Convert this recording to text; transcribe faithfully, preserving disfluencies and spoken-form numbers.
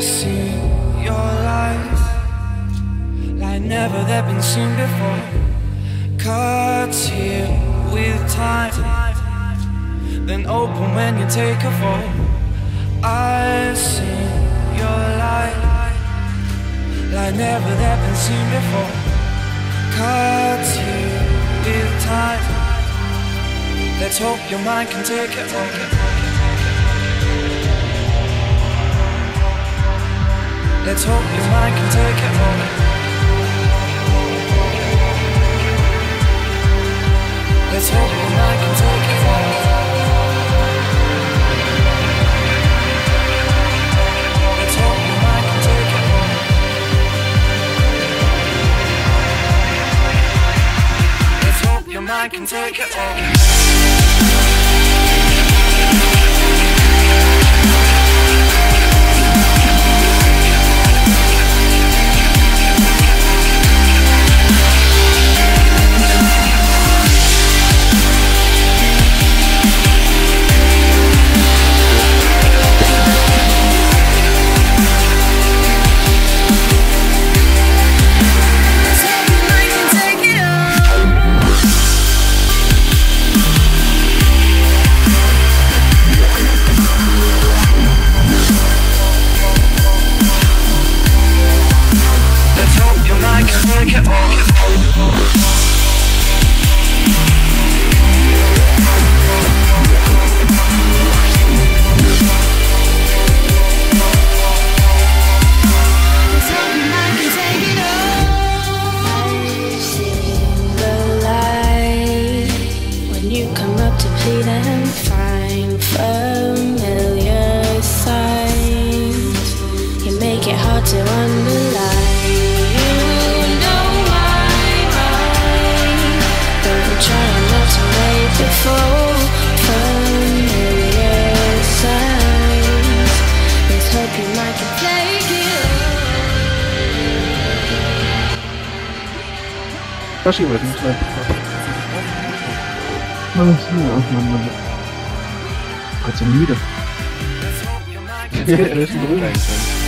see your life like never they've been seen before. Cuts here with time, then open when you take a fall. I see your light like never they've been seen before. Cuts here with time, let's hope your mind can take it all. Let's hope your mind can take it all. Let's hope your mind can take it all. Let's hope your mind can take it all. Let's hope your mind can take it all. And find familiar signs. You make it hard to underline. You know my mind, but I'm trying not to make it fall. Familiar signs. Let's hope you might can take it. Proszę bardzo, Alles hier auseinander. Gott, so müde. Jetzt geht es los.